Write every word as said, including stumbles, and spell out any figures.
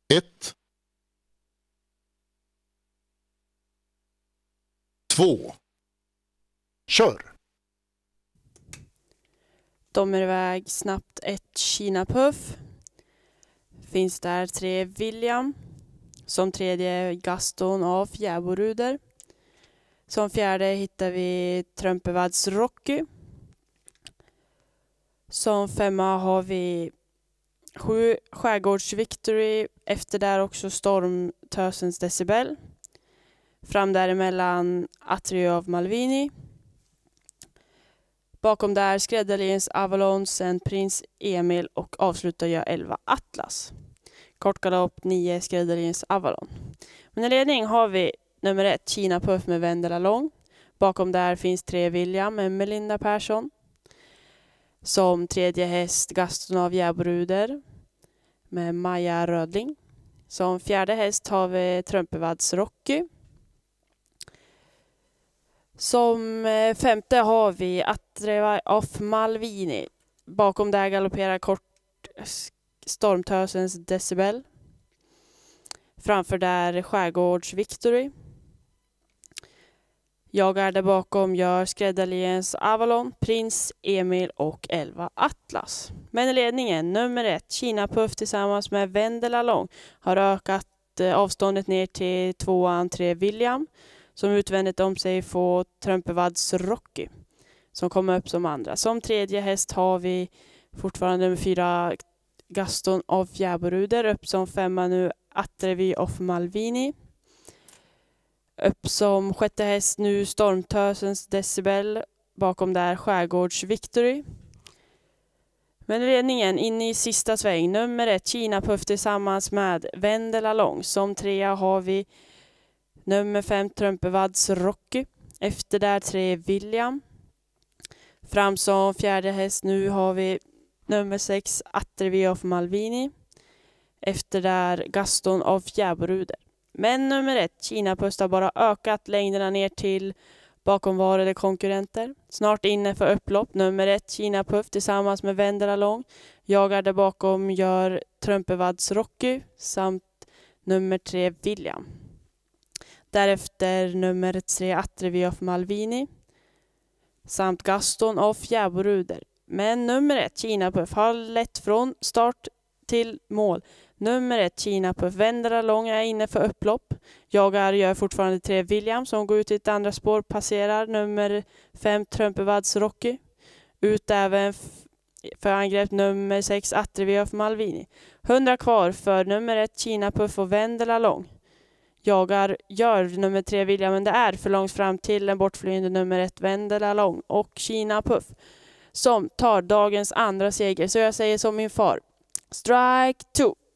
Ett. Två. Kör. De är iväg snabbt ett Kina Puff. Finns där tre William. Som tredje Gaston av Jäboruder. Som fjärde hittar vi Trumpevads Rocky. Som femma har vi sju Skärgårds Victory. Efter där också Stormtösens Decibel. Fram däremellan Atrio av Malvini. Bakom där Skräddarlinjens Avalon, sen Prins Emil och avslutar jag elva Atlas. Kortgalopp nio Skräddarlinjens Avalon. Men i ledning har vi nummer ett Kina Puff med Vendela Lång. Bakom där finns tre William med Melinda Persson. Som tredje häst Gaston av Jäboruder med Maja Rödling. Som fjärde häst har vi Trumpevads Rocky. Som femte har vi Atrio of Malvini. Bakom där galopperar kort Stormtösens Decibel. Framför där Skärgårds Victory. Jag är där bakom gör Skräddarlinjens Avalon, Prins Emil och elva Atlas. Men i ledningen nummer ett Kina Puff tillsammans med Vendela Lång har ökat avståndet ner till tvåan tre William. Som utvändigt om sig får Trumpevads Rocky. Som kommer upp som andra. Som tredje häst har vi fortfarande nummer fyra Gaston av Jäboruder. Upp som femma nu Atrio of Malvini. Upp som sjätte häst nu Stormtösens Decibel. Bakom där Skärgårds Victory. Men ledningen inne i sista sväng. Nummer ett Kina Puff tillsammans med Vendela Lång. Som trea har vi nummer fem Trumpevads Rocky. Efter där tre William. Fram som fjärde häst nu har vi nummer sex Atrio of Malvini. Efter där Gaston av Jäboruder. Men nummer ett Kina Puff har bara ökat längderna ner till bakomvarande konkurrenter. Snart inne för upplopp. Nummer ett Kina Puff tillsammans med Vendela Lång. Jagar där bakom gör Trumpevads Rocky samt nummer tre William. Därefter nummer tre Atrio of Malvini samt Gaston av Jäboruder. Men nummer ett Kina Puff har lett från start till mål. Nummer ett Kina Puff Vendela Lång är inne för upplopp. Jagar gör fortfarande tre William som går ut i ett andra spår. Passerar nummer fem Trumpevads Rocky. Ut även för angrepp nummer sex Atrio of Malvini. hundra kvar för nummer ett Kina Puff och Vendela Lång. Jagar gör nummer tre William, men det är för långt fram till den bortflyende nummer ett Vendela Lång och Kina Puff som tar dagens andra seger. Så jag säger som min far, strike two.